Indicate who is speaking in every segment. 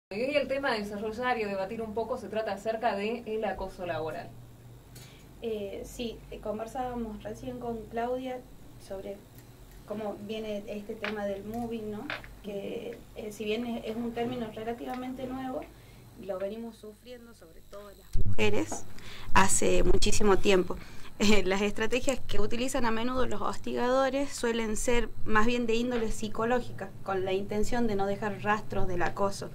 Speaker 1: Y hoy el tema de desarrollar y debatir un poco se trata acerca del acoso laboral.
Speaker 2: Sí, conversábamos recién con Claudia sobre cómo viene este tema del moving, ¿no? Que si bien es un término relativamente nuevo, lo venimos sufriendo, sobre todo las mujeres, hace muchísimo tiempo. Las estrategias que utilizan a menudo los hostigadores suelen ser más bien de índole psicológica, con la intención de no dejar rastros del acoso.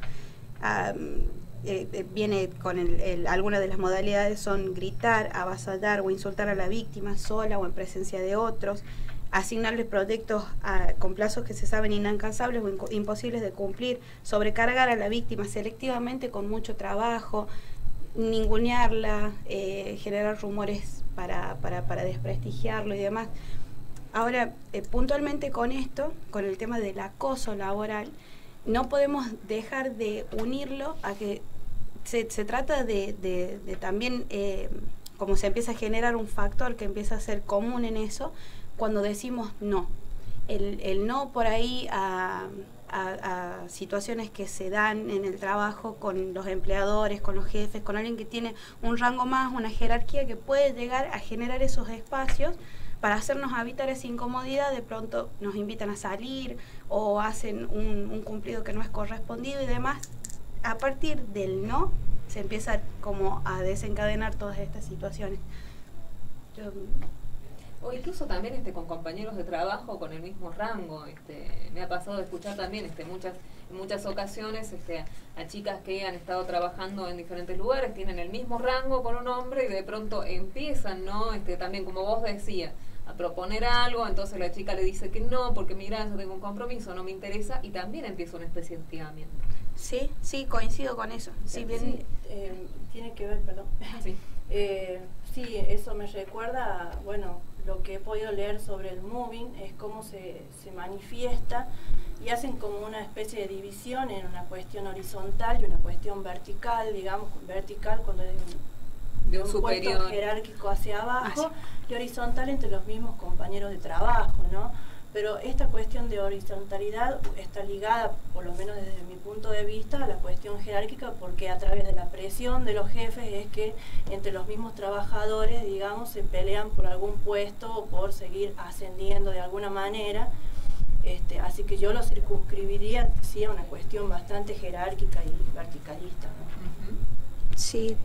Speaker 2: Viene con algunas de las modalidades son gritar, avasallar o insultar a la víctima sola o en presencia de otros, asignarles proyectos con plazos que se saben inalcanzables o imposibles de cumplir, sobrecargar a la víctima selectivamente con mucho trabajo, ningunearla, generar rumores para desprestigiarlo y demás. Ahora, puntualmente con esto, con el tema del acoso laboral, no podemos dejar de unirlo a que se trata de también, como se empieza a generar un factor que empieza a ser común en eso, cuando decimos no. El no por ahí a situaciones que se dan en el trabajo con los empleadores, con los jefes, con alguien que tiene un rango más, una jerarquía que puede llegar a generar esos espacios para hacernos evitar esa incomodidad. De pronto nos invitan a salir o hacen un cumplido que no es correspondido y demás. A partir del no se empieza como a desencadenar todas estas situaciones.
Speaker 1: O incluso también con compañeros de trabajo con el mismo rango. Me ha pasado de escuchar también en muchas ocasiones a chicas que han estado trabajando en diferentes lugares, tienen el mismo rango con un hombre y de pronto empiezan, ¿no? También, como vos decías, a proponer algo, entonces la chica le dice que no, porque mira, yo tengo un compromiso, no me interesa, y también empieza una especie de hostigamiento.
Speaker 2: Sí, coincido con eso.
Speaker 3: Sí, bien, tiene que ver, perdón.
Speaker 1: Sí.
Speaker 3: Sí, eso me recuerda, bueno, lo que he podido leer sobre el moving, es cómo se manifiesta y hacen como una especie de división en una cuestión horizontal y una cuestión vertical, digamos, vertical cuando es
Speaker 1: de un superior
Speaker 3: puesto jerárquico hacia abajo y horizontal entre los mismos compañeros de trabajo, ¿no? Pero esta cuestión de horizontalidad está ligada, por lo menos desde mi punto de vista, a la cuestión jerárquica, porque a través de la presión de los jefes es que entre los mismos trabajadores, digamos, se pelean por algún puesto o por seguir ascendiendo de alguna manera. Así que yo lo circunscribiría, sí, a una cuestión bastante jerárquica y verticalista, ¿no?
Speaker 2: Sí,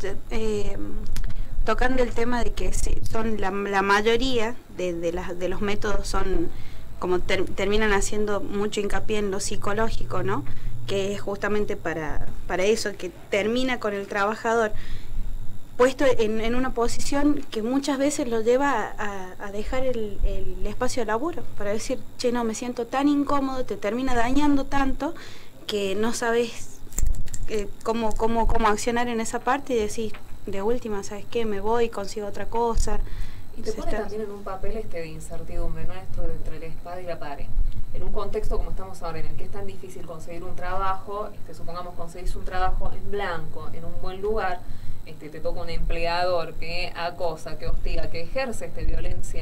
Speaker 2: tocando el tema de que sí, son la mayoría de los métodos son como terminan haciendo mucho hincapié en lo psicológico, ¿no? Que es justamente para eso, que termina con el trabajador puesto en una posición que muchas veces lo lleva a dejar el espacio de laburo, para decir, che, no, me siento tan incómodo, te termina dañando tanto que no sabes cómo accionar en esa parte y decís, de última, ¿sabes qué? Me voy, consigo otra cosa.
Speaker 1: Y te pone también en un papel de incertidumbre nuestro entre la espada y la pared. En un contexto como estamos ahora, en el que es tan difícil conseguir un trabajo, supongamos conseguís un trabajo en blanco, en un buen lugar, te toca un empleador que acosa, que hostiga, que ejerce violencia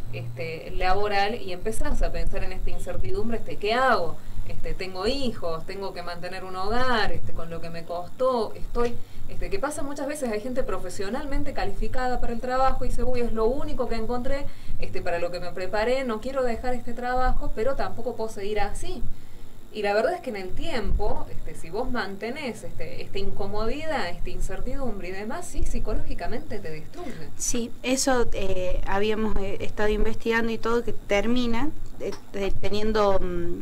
Speaker 1: laboral, y empezás a pensar en esta incertidumbre, ¿qué hago? Tengo hijos, tengo que mantener un hogar, con lo que me costó, que pasa muchas veces, hay gente profesionalmente calificada para el trabajo y dice, uy, es lo único que encontré, para lo que me preparé, no quiero dejar este trabajo, pero tampoco puedo seguir así. Y la verdad es que en el tiempo, si vos mantenés esta incomodidad, esta incertidumbre y demás, sí, psicológicamente te destruye.
Speaker 2: Sí, eso habíamos estado investigando y todo, que termina teniendo...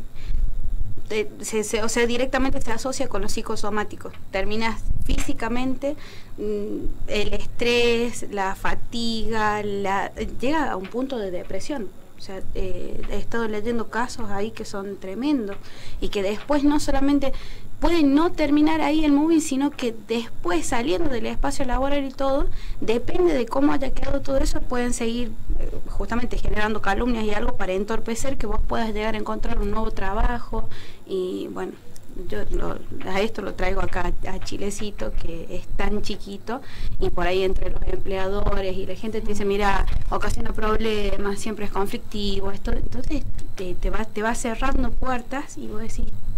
Speaker 2: o sea, directamente se asocia con los psicosomáticos. Terminas físicamente, el estrés, la fatiga, llega a un punto de depresión. O sea, he estado leyendo casos ahí que son tremendos y que después no solamente pueden no terminar ahí el moving, sino que después, saliendo del espacio laboral y todo, depende de cómo haya quedado todo eso, pueden seguir justamente generando calumnias y algo para entorpecer que vos puedas llegar a encontrar un nuevo trabajo. Y bueno, yo a esto lo traigo acá a Chilecito, que es tan chiquito, y por ahí entre los empleadores y la gente te dice, mira, ocasiona problemas, siempre es conflictivo, entonces te va cerrando puertas y vos decís,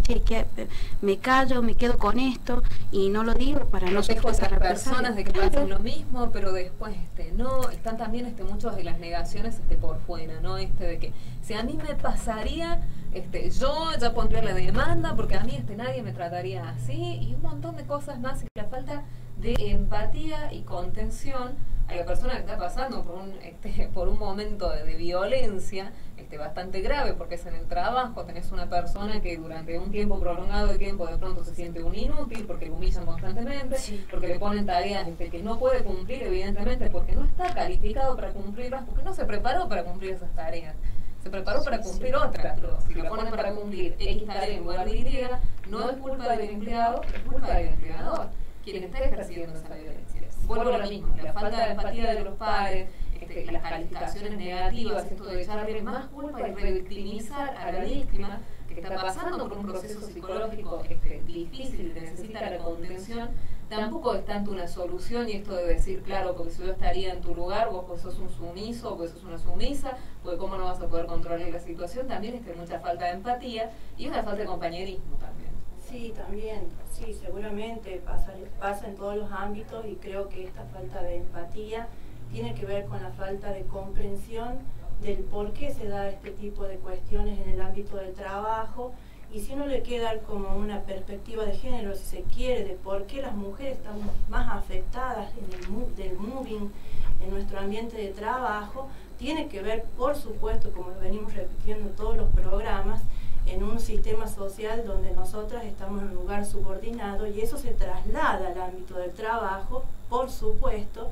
Speaker 2: ¿viste? Que me callo, me quedo con esto y no lo digo para no
Speaker 1: sufrir
Speaker 2: esa
Speaker 1: otras personas de que pasen lo mismo, pero después no, están también muchas de las negaciones por fuera, ¿no? De que si a mí me pasaría, yo ya pondría la demanda porque a mí nadie me trataría así, y un montón de cosas más, y la falta de empatía y contención a la persona que está pasando por un momento de violencia bastante grave, porque es en el trabajo, tenés una persona que durante un tiempo prolongado de tiempo de pronto se siente un inútil, porque lo humillan constantemente, sí, porque le ponen tareas que no puede cumplir, evidentemente, porque no está calificado para cumplirlas, porque no se preparó para cumplir esas tareas. Se preparó para cumplir otras, pero si lo ponen para cumplir X tarea en lugar de Y, no es culpa del empleado, es culpa del empleador, quien está ejerciendo esa violencia. Vuelvo a lo mismo, la falta de empatía de los padres, las calificaciones negativas, esto de echarle más culpa y revictimizar a la víctima que está pasando por un proceso psicológico difícil, que necesita la contención, tampoco es tanto una solución, y esto de decir, claro, porque si yo estaría en tu lugar, vos pues sos un sumiso, pues sos una sumisa, porque cómo no vas a poder controlar la situación, también mucha falta de empatía y una falta de compañerismo también.
Speaker 3: Sí, también, sí, seguramente pasa en todos los ámbitos, y creo que esta falta de empatía tiene que ver con la falta de comprensión del por qué se da este tipo de cuestiones en el ámbito del trabajo, y si uno le quiere dar como una perspectiva de género, si se quiere, de por qué las mujeres estamos más afectadas del moving en nuestro ambiente de trabajo, tiene que ver, por supuesto, como lo venimos repitiendo en todos los programas, en un sistema social donde nosotras estamos en un lugar subordinado, y eso se traslada al ámbito del trabajo, por supuesto,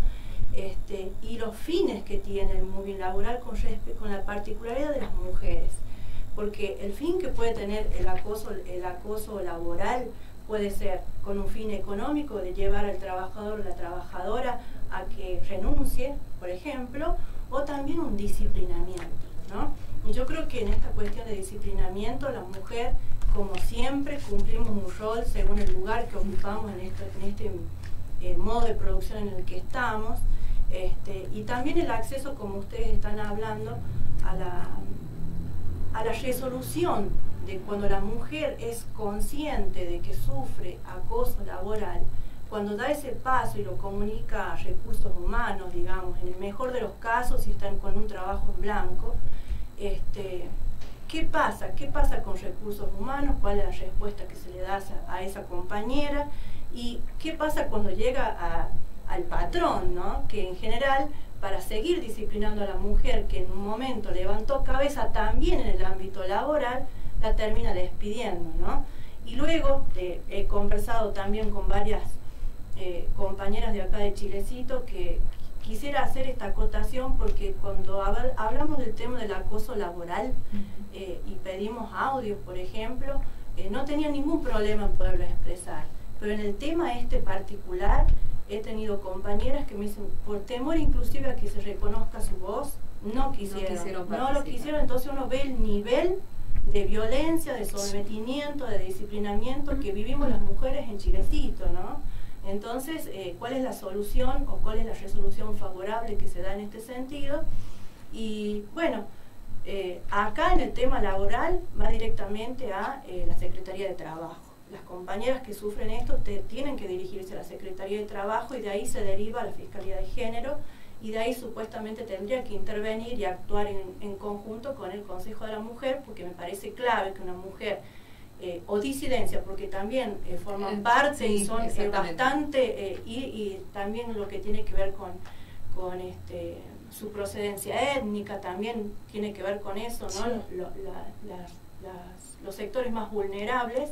Speaker 3: y los fines que tiene el moving laboral con la particularidad de las mujeres, porque el fin que puede tener el acoso laboral puede ser con un fin económico, de llevar al trabajador o la trabajadora a que renuncie, por ejemplo, o también un disciplinamiento, ¿no? Y yo creo que en esta cuestión de disciplinamiento, la mujer, como siempre, cumplimos un rol según el lugar que ocupamos en este modo de producción en el que estamos, y también el acceso, como ustedes están hablando, a la resolución de cuando la mujer es consciente de que sufre acoso laboral, cuando da ese paso y lo comunica a recursos humanos, digamos, en el mejor de los casos, si están con un trabajo en blanco, ¿qué pasa? ¿Qué pasa con recursos humanos? ¿Cuál es la respuesta que se le da a esa compañera? ¿Y qué pasa cuando llega al patrón, ¿no? Que en general, para seguir disciplinando a la mujer que en un momento levantó cabeza también en el ámbito laboral, la termina despidiendo, ¿no? Y luego he conversado también con varias compañeras de acá de Chilecito, que quisiera hacer esta acotación, porque cuando hablamos del tema del acoso laboral y pedimos audios, por ejemplo, no tenía ningún problema en poderlo expresar, pero en el tema particular he tenido compañeras que me dicen, por temor inclusive a que se reconozca su voz, no lo quisieron, entonces uno ve el nivel de violencia, de sometimiento, de disciplinamiento que vivimos las mujeres en Chilecito, ¿no? Entonces, ¿cuál es la solución o cuál es la resolución favorable que se da en este sentido? Y bueno, acá en el tema laboral va directamente a la Secretaría de Trabajo. Las compañeras que sufren esto tienen que dirigirse a la Secretaría de Trabajo, y de ahí se deriva a la Fiscalía de Género, y de ahí supuestamente tendría que intervenir y actuar en conjunto con el Consejo de la Mujer, porque me parece clave que una mujer, o disidencia, porque también forman parte y son bastante, y también lo que tiene que ver con su procedencia étnica, también tiene que ver con eso, ¿no? Sí. Los sectores más vulnerables,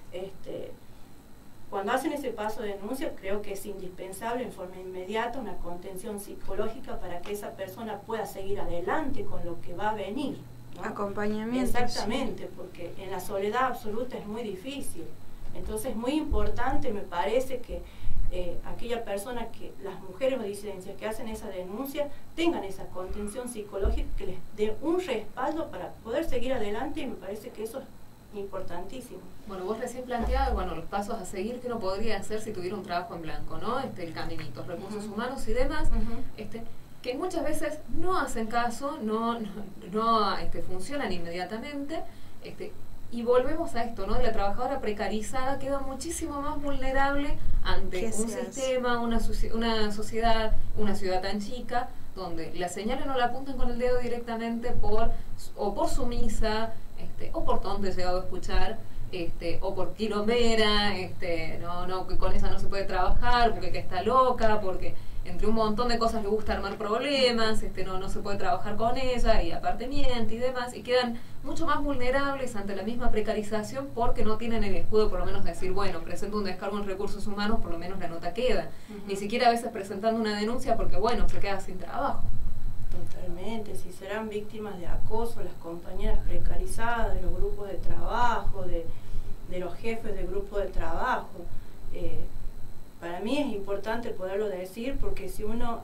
Speaker 3: cuando hacen ese paso de denuncia, creo que es indispensable en forma inmediata una contención psicológica para que esa persona pueda seguir adelante con lo que va a venir, ¿no?
Speaker 2: Acompañamiento.
Speaker 3: Exactamente, sí. Porque en la soledad absoluta es muy difícil. Entonces es muy importante, me parece, que aquella persona, las mujeres o disidencias que hacen esa denuncia, tengan esa contención psicológica que les dé un respaldo para poder seguir adelante, y me parece que eso es importantísimo.
Speaker 1: Bueno, vos recién planteabas, los pasos a seguir que uno podría hacer si tuviera un trabajo en blanco, ¿no? El caminito, recursos humanos y demás, que muchas veces no hacen caso, no funcionan inmediatamente, Y volvemos a esto, ¿no? La trabajadora precarizada queda muchísimo más vulnerable ante un sistema, una sociedad, una ciudad tan chica, donde la señalan o la apuntan con el dedo directamente por sumisa, o por tonta, he llegado a escuchar, o por quilombera, no, que con esa no se puede trabajar, porque que está loca, porque entre un montón de cosas le gusta armar problemas, no se puede trabajar con ella, y aparte miente y demás, y quedan mucho más vulnerables ante la misma precarización porque no tienen el escudo, por lo menos decir, bueno, presento un descargo en recursos humanos, por lo menos la nota queda. Ni siquiera a veces presentando una denuncia porque, bueno, se queda sin trabajo.
Speaker 3: Totalmente, si serán víctimas de acoso las compañeras precarizadas, de los grupos de trabajo, de los jefes de grupo de trabajo. Para mí es importante poderlo decir, porque si uno,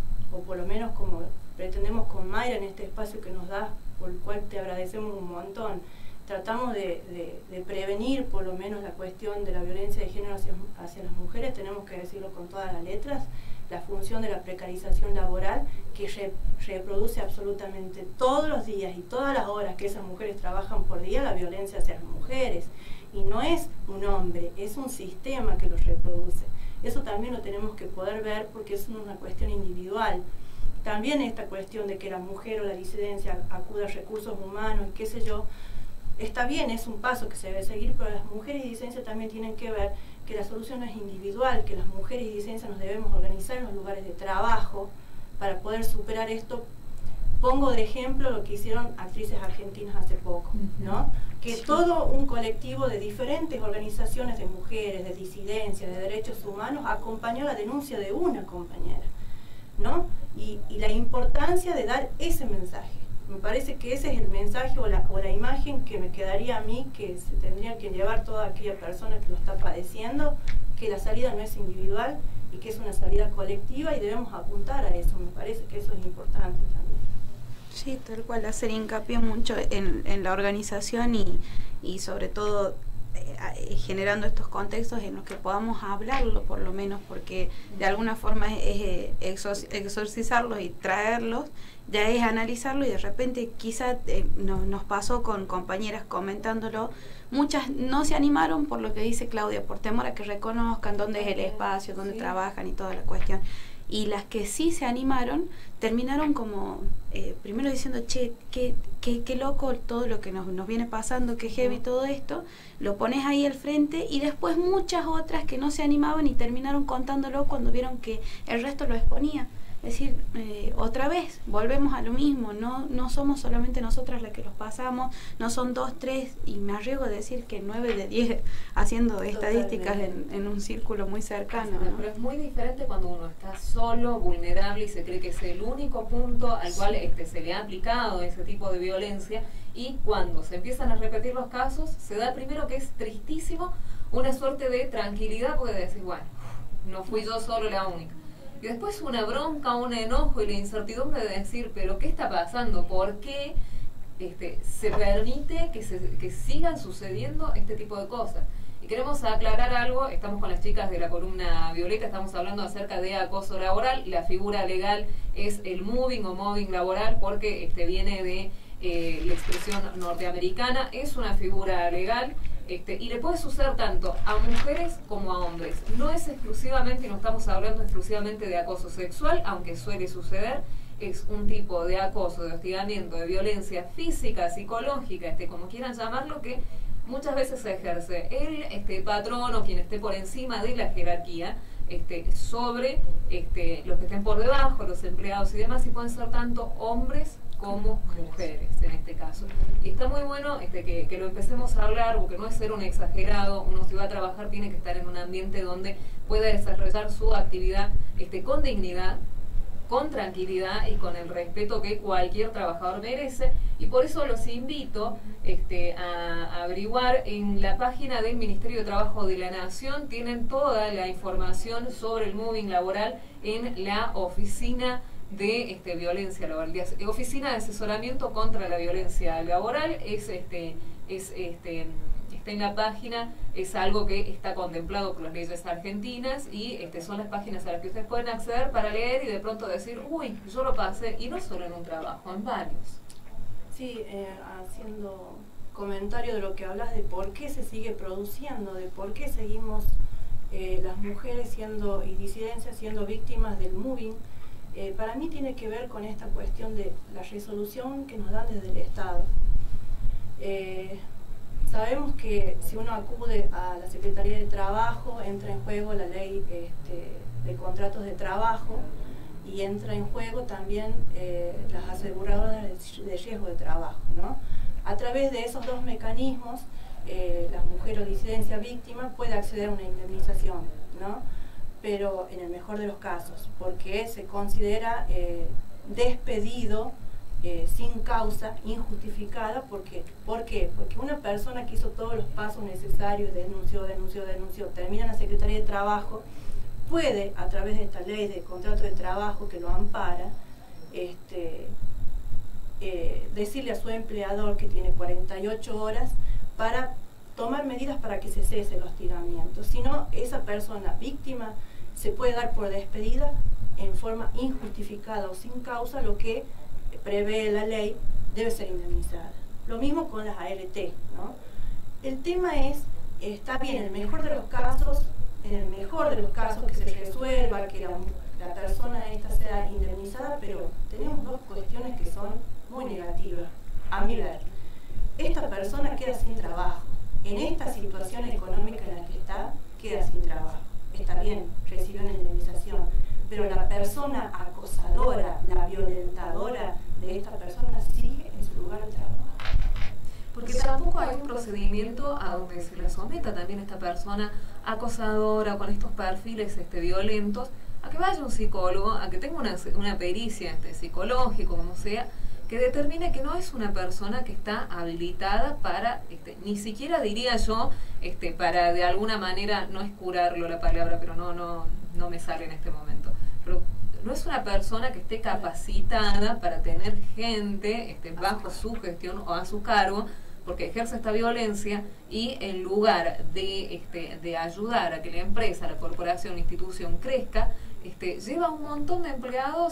Speaker 3: o por lo menos como pretendemos con Mayra en este espacio que nos da, por el cual te agradecemos un montón, tratamos de prevenir por lo menos la cuestión de la violencia de género hacia las mujeres, tenemos que decirlo con todas las letras, la función de la precarización laboral que reproduce absolutamente todos los días y todas las horas que esas mujeres trabajan por día la violencia hacia las mujeres. Y no es un hombre, es un sistema que los reproduce. Eso también lo tenemos que poder ver porque es una cuestión individual. También esta cuestión de que la mujer o la disidencia acuda a recursos humanos y qué sé yo, está bien, es un paso que se debe seguir, pero las mujeres y disidencia también tienen que ver que la solución no es individual, que las mujeres y disidencia nos debemos organizar en los lugares de trabajo para poder superar esto. Pongo de ejemplo lo que hicieron actrices argentinas hace poco, ¿no? Que todo un colectivo de diferentes organizaciones de mujeres, de disidencia, de derechos humanos, acompañó la denuncia de una compañera, ¿no? Y la importancia de dar ese mensaje. Me parece que ese es el mensaje o la imagen que me quedaría a mí, que se tendría que llevar toda aquella persona que lo está padeciendo, que la salida no es individual y que es una salida colectiva y debemos apuntar a eso. Me parece que eso es importante también.
Speaker 2: Sí, tal cual, hacer hincapié mucho en la organización y sobre todo generando estos contextos en los que podamos hablarlo por lo menos, porque de alguna forma es exorcizarlos y traerlos, ya es analizarlo, y de repente quizá nos pasó con compañeras comentándolo, muchas no se animaron por lo que dice Claudia, por temor a que reconozcan dónde es el espacio, dónde trabajan y toda la cuestión. Y las que sí se animaron terminaron como primero diciendo, che, qué loco todo lo que nos viene pasando, qué heavy todo esto, lo pones ahí al frente, y después muchas otras que no se animaban y terminaron contándolo cuando vieron que el resto lo exponía. Es decir, otra vez, volvemos a lo mismo, no somos solamente nosotras las que los pasamos, no son 2, 3, y me arriesgo a decir que 9 de 10 haciendo estadísticas en un círculo muy cercano, ¿no?
Speaker 1: Pero es muy diferente cuando uno está solo, vulnerable, y se cree que es el único punto al cual se le ha aplicado ese tipo de violencia, y cuando se empiezan a repetir los casos, se da primero, que es tristísimo, una suerte de tranquilidad, porque decís, bueno, no fui yo solo la única. Y después una bronca, un enojo y la incertidumbre de decir, pero ¿qué está pasando? ¿Por qué se permite que sigan sucediendo este tipo de cosas? Y queremos aclarar algo, estamos con las chicas de la columna Violeta, estamos hablando acerca de acoso laboral. La figura legal es el moving o mobbing laboral, porque viene de la expresión norteamericana, es una figura legal. Y le puede suceder tanto a mujeres como a hombres. No es exclusivamente, y no estamos hablando exclusivamente de acoso sexual, aunque suele suceder, es un tipo de acoso, de hostigamiento, de violencia física, psicológica, como quieran llamarlo, que muchas veces se ejerce el patrón o quien esté por encima de la jerarquía, sobre los que estén por debajo, los empleados y demás, y pueden ser tanto hombres como mujeres en este caso. Y está muy bueno que lo empecemos a hablar, porque no es ser un exagerado. Uno, si va a trabajar, tiene que estar en un ambiente donde pueda desarrollar su actividad con dignidad, con tranquilidad y con el respeto que cualquier trabajador merece. Y por eso los invito a averiguar en la página del Ministerio de Trabajo de la Nación. Tienen toda la información sobre el moving laboral en la oficina de violencia laboral, oficina de asesoramiento contra la violencia laboral. Está en la página, es algo que está contemplado por las leyes argentinas, y son las páginas a las que ustedes pueden acceder para leer y de pronto decir, uy, yo lo pasé, y no solo en un trabajo, en varios.
Speaker 3: Sí, haciendo comentario de lo que hablas de por qué se sigue produciendo, de por qué seguimos las mujeres siendo y disidencias siendo víctimas del moving, para mí tiene que ver con esta cuestión de la resolución que nos dan desde el Estado. Sabemos que si uno acude a la Secretaría de Trabajo, entra en juego la ley de contratos de trabajo y entra en juego también las aseguradoras de riesgo de trabajo, ¿no? A través de esos dos mecanismos, la mujer o disidencia víctima puede acceder a una indemnización, ¿no? Pero en el mejor de los casos, porque se considera despedido sin causa, injustificada. ¿Por qué? Porque una persona que hizo todos los pasos necesarios, denunció, termina en la Secretaría de Trabajo, puede, a través de esta ley de contrato de trabajo que lo ampara, decirle a su empleador que tiene 48 horas para tomar medidas para que se cese el hostigamiento. Si no, esa persona víctima se puede dar por despedida en forma injustificada o sin causa, lo que prevé la ley debe ser indemnizada. Lo mismo con las ART, ¿no? El tema es, está bien, en el mejor de los casos que se resuelva, que la persona esta sea indemnizada, pero tenemos dos cuestiones que son muy negativas. A mi ver, esta persona queda sin trabajo. En esta situación económica en la que está, queda sin trabajo. Está bien, recibió una indemnización, pero la persona acosadora, la violentadora de esta persona sigue en su lugar de trabajo.
Speaker 1: Porque tampoco hay un procedimiento a donde se le someta también esta persona acosadora con estos perfiles violentos, a que vaya un psicólogo, a que tenga una pericia psicológica, como sea, que determine que no es una persona que está habilitada para, ni siquiera diría yo, para de alguna manera, no es curarlo la palabra, pero no me sale en este momento, pero no es una persona que esté capacitada para tener gente bajo su gestión o a su cargo, porque ejerce esta violencia y en lugar de ayudar a que la empresa, la corporación, la institución crezca, lleva a un montón de empleados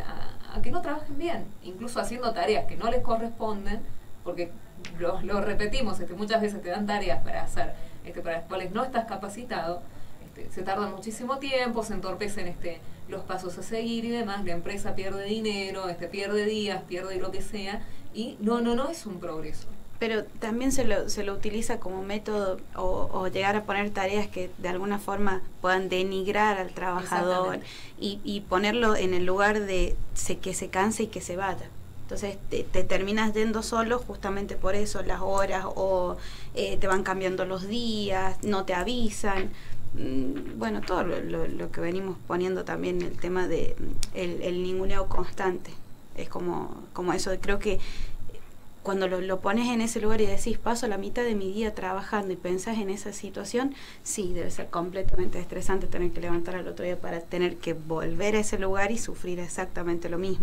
Speaker 1: a que no trabajen bien, incluso haciendo tareas que no les corresponden, porque lo repetimos, muchas veces te dan tareas para hacer, para las cuales no estás capacitado, se tarda muchísimo tiempo, se entorpecen los pasos a seguir y demás, la empresa pierde dinero, pierde días, pierde lo que sea, y no es un progreso.
Speaker 2: Pero también se lo utiliza como método o llegar a poner tareas que de alguna forma puedan denigrar al trabajador y ponerlo en el lugar de que se canse y que se vaya. Entonces te terminas yendo solo justamente por eso, las horas, o te van cambiando los días, no te avisan. Bueno, todo lo que venimos poniendo también, el tema de el ninguneo constante. Es como eso, creo que cuando lo pones en ese lugar y decís, paso la mitad de mi día trabajando y pensás en esa situación, sí, debe ser completamente estresante tener que levantar al otro día para tener que volver a ese lugar y sufrir exactamente lo mismo.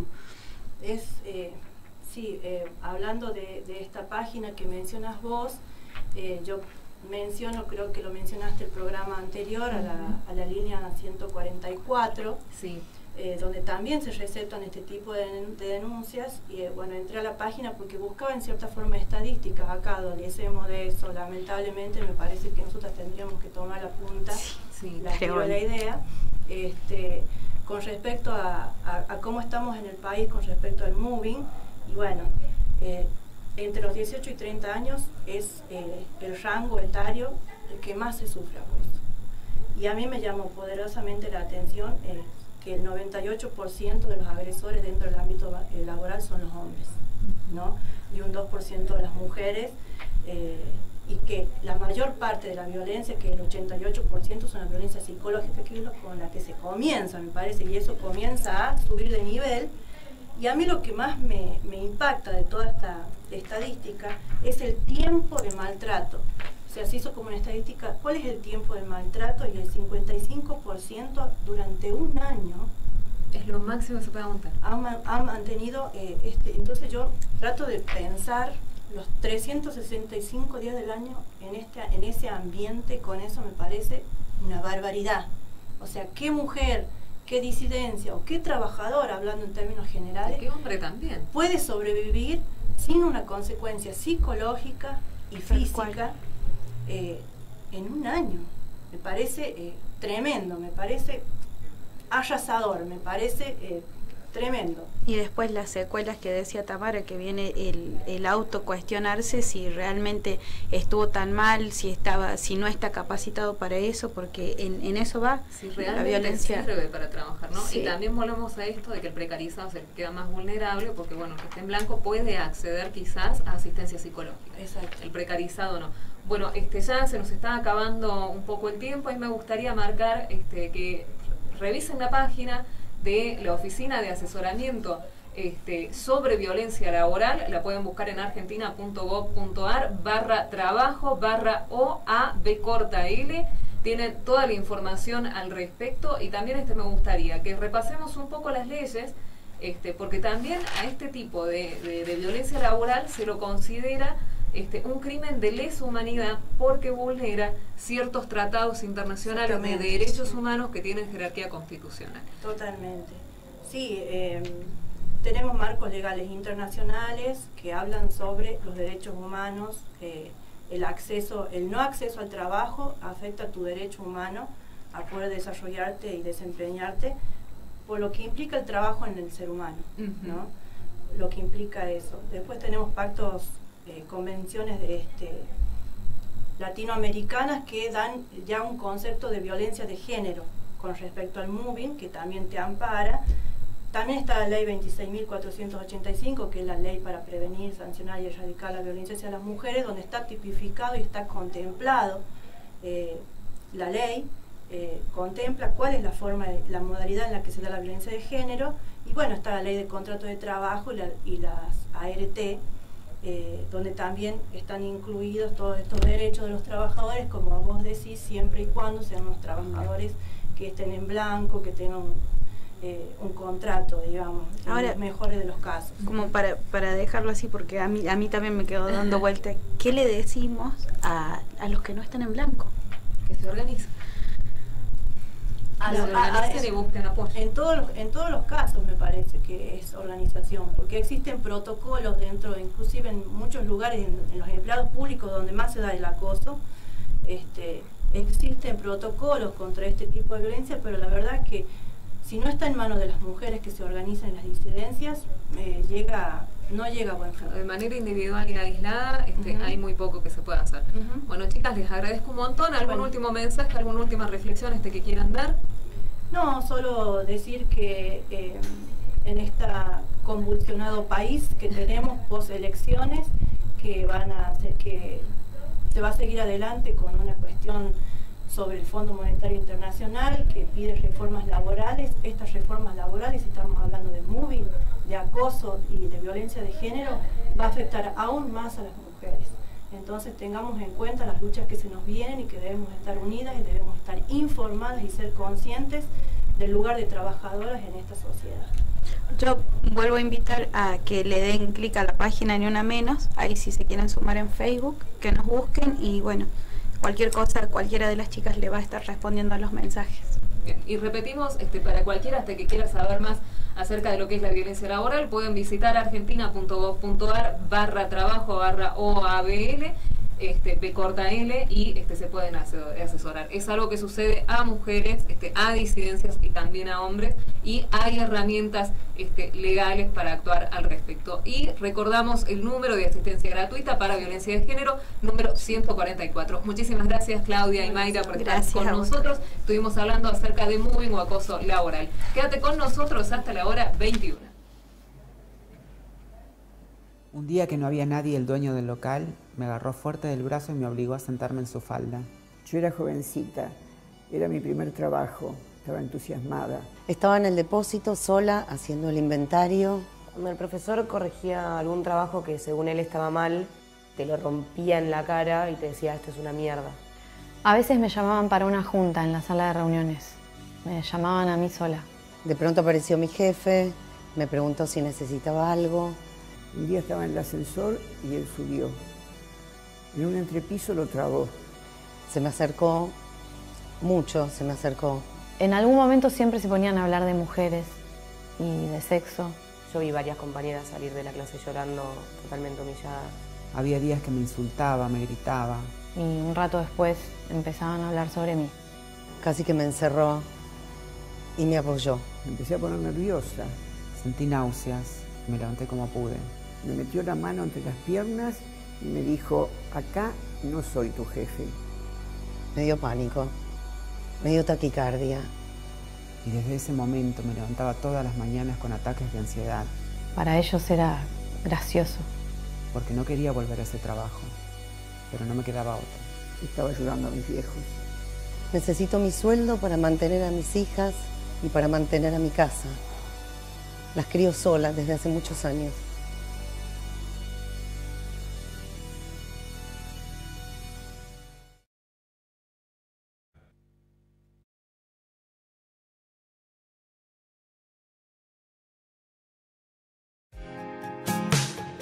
Speaker 3: Hablando de esta página que mencionas vos, yo menciono, creo que lo mencionaste el programa anterior, a la línea 144,
Speaker 1: sí.
Speaker 3: Donde también se receptan este tipo de denuncias, y entré a la página porque buscaba en cierta forma estadísticas. Acá adolecemos de eso, lamentablemente. Me parece que nosotras tendríamos que tomar la punta, la idea, con respecto a cómo estamos en el país con respecto al moving. Y entre los 18 y 30 años es el rango etario el que más se sufre abuso. Y a mí me llamó poderosamente la atención que el 98% de los agresores dentro del ámbito laboral son los hombres, ¿no? Y un 2% de las mujeres, y que la mayor parte de la violencia, que el 88%, son la violencia psicológica, que es con la que se comienza, me parece, y eso comienza a subir de nivel. Y a mí lo que más me impacta de toda esta estadística es el tiempo de maltrato. O sea, se hizo como una estadística, ¿cuál es el tiempo de maltrato? Y el 55% durante un año
Speaker 1: es lo máximo que se puede aguantar.
Speaker 3: Han mantenido, entonces yo trato de pensar los 365 días del año en ese ambiente. Con eso me parece una barbaridad. O sea, ¿qué mujer, qué disidencia o qué trabajador, hablando en términos generales,
Speaker 1: qué hombre también,
Speaker 3: puede sobrevivir sin una consecuencia psicológica y física en un año. Me parece tremendo, me parece arrasador, me parece tremendo.
Speaker 2: Y después las secuelas que decía Tamara, que viene el autocuestionarse si realmente estuvo tan mal, si no está capacitado para eso, porque en eso va
Speaker 1: si
Speaker 2: la violencia.
Speaker 1: Sirve para trabajar, ¿no?
Speaker 2: Sí.
Speaker 1: Y también volvemos a esto de que el precarizado se queda más vulnerable, porque bueno, el que esté en blanco puede acceder quizás a asistencia psicológica.
Speaker 3: Exacto.
Speaker 1: El precarizado no. Bueno, ya se nos está acabando un poco el tiempo y me gustaría marcar que revisen la página de la Oficina de Asesoramiento sobre Violencia Laboral. La pueden buscar en argentina.gov.ar/trabajo/OAB. Tienen toda la información al respecto y también me gustaría que repasemos un poco las leyes, porque también a este tipo de violencia laboral se lo considera un crimen de lesa humanidad porque vulnera ciertos tratados internacionales de derechos humanos que tienen jerarquía constitucional.
Speaker 3: Totalmente. Sí, tenemos marcos legales internacionales que hablan sobre los derechos humanos, el no acceso al trabajo afecta a tu derecho humano a poder desarrollarte y desempeñarte, por lo que implica el trabajo en el ser humano, ¿no? Lo que implica eso. Después tenemos pactos, convenciones latinoamericanas que dan ya un concepto de violencia de género con respecto al moving, que también te ampara. También está la ley 26.485, que es la ley para prevenir, sancionar y erradicar la violencia hacia las mujeres, donde está tipificado y está contemplado. La ley contempla cuál es la modalidad en la que se da la violencia de género, y bueno, está la ley de contrato de trabajo y las ART, donde también están incluidos todos estos derechos de los trabajadores, como vos decís, siempre y cuando sean unos trabajadores que estén en blanco, que tengan un contrato, digamos, en los mejores de los casos.
Speaker 2: Como para dejarlo así, porque a mí también me quedó dando vuelta, ¿qué le decimos a los que no están en blanco?
Speaker 1: Que se organicen. Y busquen apoyo.
Speaker 3: En todos los casos me parece que es organización, porque existen protocolos dentro, inclusive en muchos lugares, en los empleados públicos donde más se da el acoso, existen protocolos contra este tipo de violencia, pero la verdad es que si no está en manos de las mujeres que se organizan en las disidencias, no llega a buen fin.
Speaker 1: De manera individual y aislada, hay muy poco que se pueda hacer. Bueno, chicas, les agradezco un montón. ¿Algún último mensaje, alguna última reflexión que quieran dar?
Speaker 3: No, solo decir que en este convulsionado país que tenemos post elecciones, que van a hacer que se va a seguir adelante con una cuestión sobre el Fondo Monetario Internacional que pide reformas laborales. Estas reformas laborales, si estamos hablando de moving, de acoso y de violencia de género, va a afectar aún más a las mujeres. Entonces tengamos en cuenta las luchas que se nos vienen y que debemos estar unidas y debemos estar informadas y ser conscientes del lugar de trabajadoras en esta sociedad.
Speaker 2: Yo vuelvo a invitar a que le den clic a la página Ni Una Menos, ahí si se quieren sumar en Facebook, que nos busquen y bueno, cualquier cosa, cualquiera de las chicas le va a estar respondiendo a los mensajes.
Speaker 1: Bien, y repetimos, para cualquiera que quiera saber más acerca de lo que es la violencia laboral, pueden visitar argentina.gov.ar/trabajo/OABL, B-L, y se pueden asesorar. Es algo que sucede a mujeres, a disidencias y también a hombres, y hay herramientas legales para actuar al respecto. Y recordamos el número de asistencia gratuita para violencia de género, número 144. Muchísimas gracias, Claudia y Mayra, por estar con nosotros. Estuvimos hablando acerca de moving o acoso laboral. Quédate con nosotros hasta la hora 21.
Speaker 4: Un día que no había nadie, el dueño del local me agarró fuerte del brazo y me obligó a sentarme en su falda.
Speaker 5: Yo era jovencita, era mi primer trabajo, estaba entusiasmada.
Speaker 6: Estaba en el depósito sola, haciendo el inventario. Cuando el profesor corregía algún trabajo que según él estaba mal, te lo rompía en la cara y te decía, esto es una mierda.
Speaker 7: A veces me llamaban para una junta en la sala de reuniones. Me llamaban a mí sola.
Speaker 6: De pronto apareció mi jefe, me preguntó si necesitaba algo.
Speaker 5: Un día estaba en el ascensor y él subió. En un entrepiso lo trabó.
Speaker 6: Se me acercó, mucho se me acercó.
Speaker 7: En algún momento siempre se ponían a hablar de mujeres y de sexo.
Speaker 6: yo vi varias compañeras salir de la clase llorando, totalmente humilladas.
Speaker 4: Había días que me insultaba, me gritaba.
Speaker 7: Y un rato después empezaban a hablar sobre mí.
Speaker 6: Casi que me encerró y me apoyó.
Speaker 5: Me empecé a poner nerviosa.
Speaker 4: Sentí náuseas, me levanté como pude.
Speaker 5: Me metió la mano entre las piernas y me dijo, acá no soy tu jefe.
Speaker 6: Me dio pánico, me dio taquicardia.
Speaker 4: Y desde ese momento me levantaba todas las mañanas con ataques de ansiedad.
Speaker 7: Para ellos era gracioso.
Speaker 4: Porque no quería volver a ese trabajo, pero no me quedaba otra.
Speaker 5: Estaba ayudando a mis viejos.
Speaker 6: Necesito mi sueldo para mantener a mis hijas y para mantener a mi casa. Las crío solas desde hace muchos años.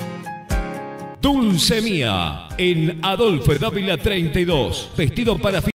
Speaker 8: Dulce Mía, en Adolfo Dávila 32, vestido para